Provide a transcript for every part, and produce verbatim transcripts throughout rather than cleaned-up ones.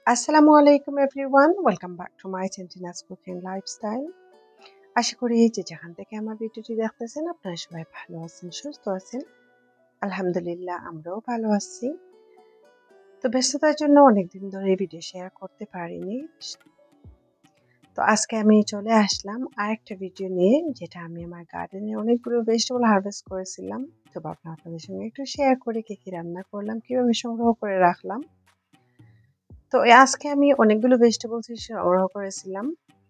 আসসালামু আলাইকুম everyone, welcome back to my চেন্টিনাস কুকিং লাইফস্টাইল। আশা করি যে যেখান থেকে আমার ভিডিওটি দেখতেছেন আপনারা সবাই ভালো আছেন, সুস্থ আছেন। আলহামদুলিল্লাহ আমরাও ভালো আছি। তো ব্যস্ততার জন্য অনেকদিন ধরে ভিডিও শেয়ার করতে পারিনি। তো আজকে আমি চলে আসলাম আরেকটা ভিডিও নিয়ে, যেটা আমি আমার গার্ডেনে অনেকগুলো ভেজিটেবল হারভেস্ট করেছিলাম। তো ভাবলাম আপনাদের সঙ্গে একটু শেয়ার করে কি কি রান্না করলাম, কিভাবে সংগ্রহ করে রাখলাম। তো আজকে আমি অনেকগুলো ভেজিটেবলস সংগ্রহ করেছিলাম।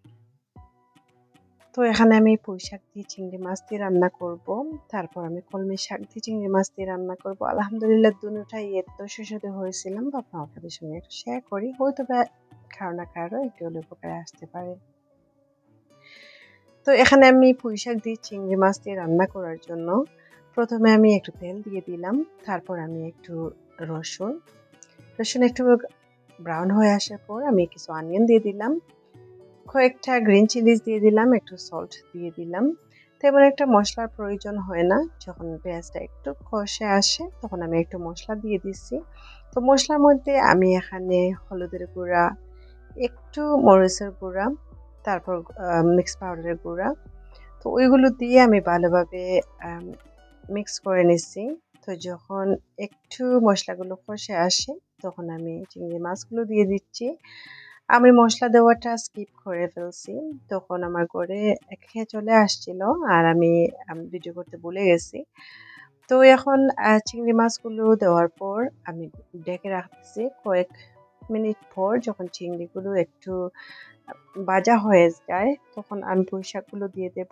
তো এখানে আমি পুঁই শাক দিয়ে চিংড়ি মাছ দিয়ে রান্না করব, তারপর আমি কলমি শাক দিয়ে চিংড়ি মাছ দিয়ে রান্না করব। আলহামদুলিল্লাহ দুটোটাই এত সুস্বাদু হয়েছিলাম, ভাবলাম আপনাদের সঙ্গে একটু শেয়ার করি, হয়তো বা কারো না কারো একটু হলে উপকারে আসতে পারে। তো এখানে আমি পুঁই শাক দিয়ে চিংড়ি মাছ দিয়ে রান্না করার জন্য প্রথমে আমি একটু তেল দিয়ে দিলাম, তারপর আমি একটু রসুন রসুন একটু ব্রাউন হয়ে আসার পর আমি কিছু অনিয়ন দিয়ে দিলাম, কয়েকটা গ্রিন চিলিজ দিয়ে দিলাম, একটু সল্ট দিয়ে দিলাম। তেমন একটা মশলার প্রয়োজন হয় না, যখন পেঁয়াজটা একটু কষে আসে তখন আমি একটু মশলা দিয়ে দিচ্ছি। তো মশলার মধ্যে আমি এখানে হলুদের গুঁড়া, একটু মরিচের গুঁড়া, তারপর মিক্স পাউডারের গুঁড়া, তো ওইগুলো দিয়ে আমি ভালোভাবে মিক্স করে নিচ্ছি। তো যখন একটু মশলাগুলো কষে আসে তখন আমি চিংড়ি মাছগুলো দিয়ে দিচ্ছি। আমি মশলা দেওয়াটা স্কিপ করে ফেলছি, তখন আমার ঘরে খেয়ে চলে আসছিল আর আমি ভিডিও করতে ভুলে গেছি। তো এখন চিংড়ি মাছগুলো দেওয়ার পর আমি ঢেকে রাখতেছি। কয়েক মিনিট পর যখন চিংড়িগুলো একটু ভাজা হয়ে যায় তখন আমি পুঁই শাকগুলো দিয়ে দেব।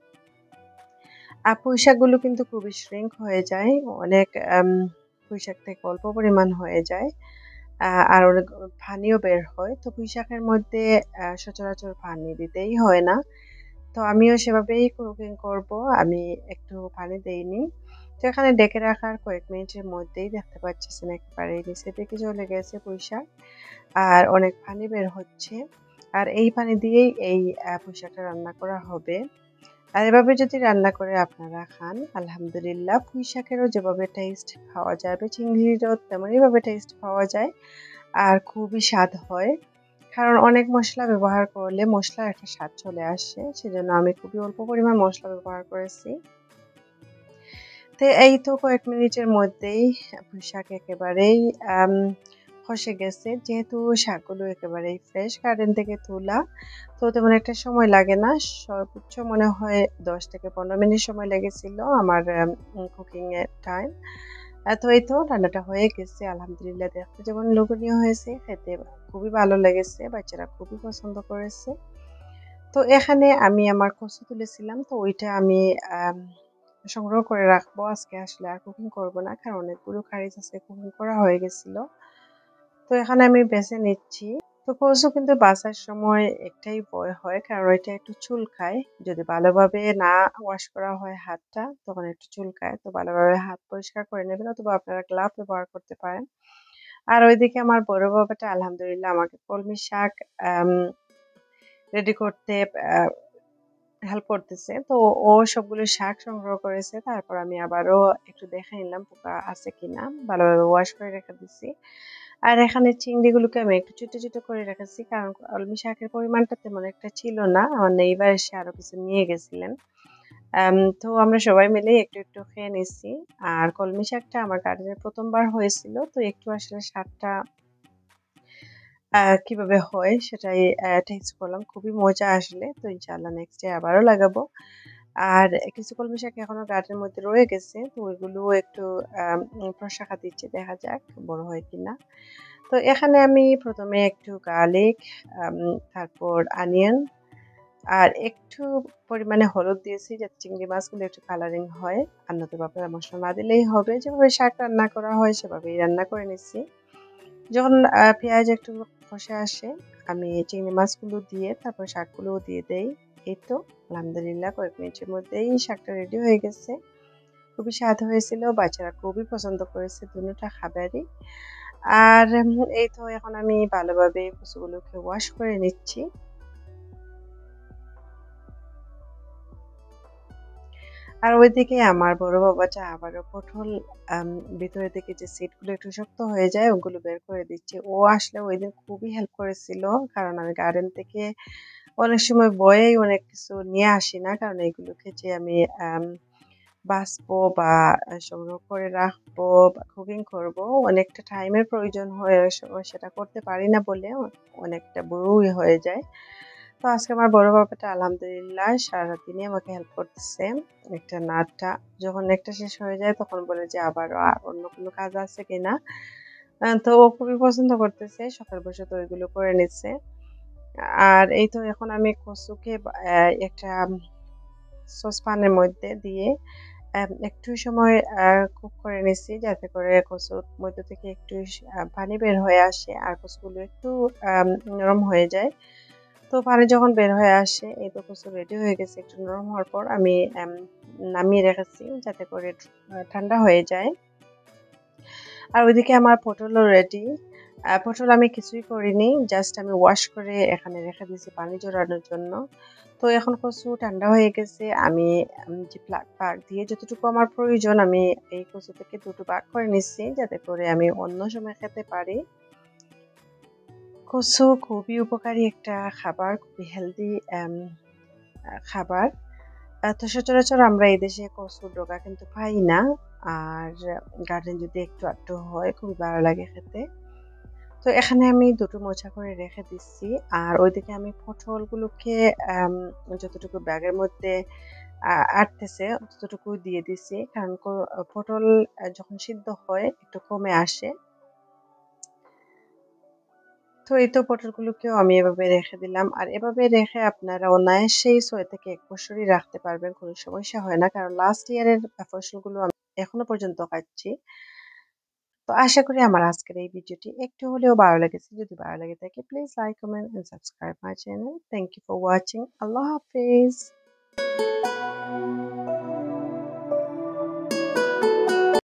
আর পুঁই শাকগুলো কিন্তু খুবই শ্রিঙ্ক হয়ে যায়, অনেক পুঁই শাক থেকে অল্প পরিমাণ হয়ে যায় আর অনেক পানিও বের হয়। তো পুঁই শাকের মধ্যে সচরাচর পানি দিতেই হয় না, তো আমিও সেভাবেই কুকিং করব, আমি একটু পানি দেইনি। তো এখানে ডেকে রাখার কয়েক মিনিটের মধ্যেই দেখতে পাচ্ছেন একেবারে নিচে থেকে চলে গেছে পুঁই শাক আর অনেক পানি বের হচ্ছে। আর এই পানি দিয়েই এই পুঁই শাকটা রান্না করা হবে। আর এভাবে যদি রান্না করে আপনারা খান, আলহামদুলিল্লাহ পুঁই শাকেরও যেভাবে টেস্ট পাওয়া যাবে চিংড়িরও তেমনইভাবে টেস্ট পাওয়া যায় আর খুবই স্বাদ হয়। কারণ অনেক মশলা ব্যবহার করলে মশলার একটা স্বাদ চলে আসে, সেজন্য আমি খুবই অল্প পরিমাণ মশলা ব্যবহার করেছি। তো এই তো কয়েক মিনিটের মধ্যেই পুঁই শাক একেবারেই খসে গেছে, যেহেতু শাকগুলো একেবারেই ফ্রেশ গার্ডেন থেকে তোলা, তো তেমন একটা সময় লাগে না, সর্বোচ্চ মনে হয় দশ থেকে পনেরো মিনিট সময় লেগেছিল আমার কুকিং এর টাইম। তো এই তো রান্নাটা হয়ে গেছে, আলহামদুলিল্লাহ দেখতে যেমন লোভনীয় হয়েছে, খেতে খুবই ভালো লেগেছে, বাচ্চারা খুবই পছন্দ করেছে। তো এখানে আমি আমার কচু তুলেছিলাম, তো ওইটা আমি সংগ্রহ করে রাখবো, আজকে আসলে আর কুকিং করবো না, কারণ অনেকগুলো কারিজ আজকে কুকিং করা হয়ে গেছিল। তো এখানে আমি বেছে নিচ্ছি। তো কচু কিন্তু বাছার সময় একটাই ভয় হয়, কারণ এটা একটু চুলকায়, যদি ভালোভাবে না ওয়াশ করা হয় হাতটা তখন একটু চুলকায়। তো ভালোভাবে হাত পরিষ্কার করে নেবেন, অথবা আপনারা গ্লাভ ব্যবহার করতে পারেন। আর ওইদিকে আমার বড় বাবাটা আলহামদুলিল্লাহ আমাকে কলমি শাক রেডি করতে হেল্প করতেছে। তো ও সবগুলো শাক সংগ্রহ করেছে, তারপর আমি আবারও একটু দেখে নিলাম পোকা আছে কিনা, ভালোভাবে ওয়াশ করে রেখে দিচ্ছি। আর এখানে চিংড়িগুলোকে আমি একটু ছোট ছোট করে রেখেছি, কারণ কলমি শাকের পরিমাণটা তেমন একটা ছিল না, আমার নেইবার এসে আরো কিছু নিয়ে গেছিলেন। তো আমরা সবাই মিলে একটু একটু খেয়ে নিচ্ছি। আর কলমি শাকটা আমার গার্ডেনে প্রথমবার হয়েছিল, তো একটু আসলে শাকটা কিভাবে হয় সেটাই টেস্ট করলাম, খুবই মজা আসলে। তো ইনশাআল্লাহ নেক্সট ডে আবারও লাগাবো। আর কিছু কলমি শাক এখনো গার্ডেনের মধ্যে রয়ে গেছে, তো ওইগুলো একটু প্রশাখা দিচ্ছে, দেখা যাক বড় হয় কিনা। তো এখানে আমি প্রথমে একটু গার্লিক, তারপর অনিয়ন আর একটু পরিমাণে হলুদ দিয়েছি, যাতে চিংড়ি মাছগুলো একটু কালারিং হয়। আর নতুবা আপনারা মশলা না দিলেই হবে, যেভাবে শাক রান্না করা হয় সেভাবেই রান্না করে নিচ্ছি। যখন পেঁয়াজ একটু কষে আসে আমি চিংড়ি মাছগুলো দিয়ে তারপর শাকগুলোও দিয়ে দেই। এই তো আলহামদুলিল্লাহ কয়েক মিনিটের মধ্যেই শাকটা রেডি হয়ে গেছে, খুবই স্বাদ হয়েছিল, বাচ্চারা খুবই পছন্দ করেছে দুটোটা খাবারই। আর এই তো এখন আমি ভালোভাবে কচুগুলোকে ওয়াশ করে নিচ্ছি। আর ওইদিকে আমার বড় বাবাটা আবারও পটল আম, ভিতরে থেকে যে সিটগুলো একটু শক্ত হয়ে যায় ওগুলো বের করে দিচ্ছে। ও আসলে ওই দিন খুবই হেল্প করেছিল, কারণ আমি গার্ডেন থেকে অনেক সময় বয়েই অনেক কিছু নিয়ে আসি না, কারণ এগুলোকে যে আমি আম, বাছবো বা সংগ্রহ করে রাখবো বা কুকিং করব, অনেকটা টাইমের প্রয়োজন হয়ে স- সেটা করতে পারি না বলে অনেকটা বড়ই হয়ে যায়। তো আজকে আমার বড় বাবাটা আলহামদুলিল্লাহ সারাদিনই আমাকে হেল্প করতেছে। একটা নাটটা যখন একটা শেষ হয়ে যায় তখন বলে যে আবারও আর অন্য কোনো কাজ আছে কিনা। আহ, তো ও খুবই পছন্দ করতেছে, সকাল বসে তো ওইগুলো করে নিচ্ছে। আর এই তো এখন আমি কচুকে বা- আহ, একটা সসপ্যানের মধ্যে দিয়ে আম, একটু সময় কুক করে নিচ্ছি, যাতে করে কচুর মধ্যে থেকে একটু আহ, পানি বের হয়ে আসে আর কচুগুলো একটু আম, নরম হয়ে যায়। তো পানি যখন বের হয়ে আসে এই তো কচু রেডি হয়ে গেছে। একটু নরম হওয়ার পর আমি আম, নামিয়ে রেখেছি যাতে করে আহ, ঠান্ডা হয়ে যায়। আর ওইদিকে আমার পটলও রেডি। পটল আমি কিছুই করিনি, জাস্ট আমি ওয়াশ করে এখানে রেখে দিয়েছি পানি ঝরানোর জন্য। তো এখন কচু ঠান্ডা হয়ে গেছে। আমি উম, যে প্লাগ পাক দিয়ে যতটুকু আমার প্রয়োজন আমি এই কচু থেকে দুটো ভাগ করে নিচ্ছি, যাতে করে আমি অন্য সময় খেতে পারি। কচু খুবই উপকারী একটা খাবার, খুবই হেলদি খাবার। আহ, তো সচরাচর আমরা এই দেশে কচুর ডগা কিন্তু পাই না। আর গার্ডেন যদি একটু আধটু হয় খুবই ভালো লাগে খেতে। তো এখানে আমি দুটো মোচা করে রেখে দিচ্ছি। আর ওইদিকে আমি পটলগুলোকে আম, যতটুকু ব্যাগের মধ্যে আ- আটতেছে ততটুকু দিয়ে দিচ্ছি, কারণ ক- পটল আহ, যখন সিদ্ধ হয় একটু কমে আসে। তো এই তো পটলগুলোকেও আমি এভাবে রেখে দিলাম। আর এভাবে রেখে আপনারা অনায়াসেই ছয় থেকে এক বছরই রাখতে পারবেন, কোনো সমস্যা হয় না, কারণ লাস্ট ইয়ারের ফসলগুলো আমি এখনো পর্যন্ত খাচ্ছি। তো আশা করি আমার আজকের এই ভিডিওটি একটু হলেও ভালো লেগেছে। যদি ভালো লেগে থাকে please like comment and subscribe my channel. Thank you for watching. আল্লাহ হাফিজ।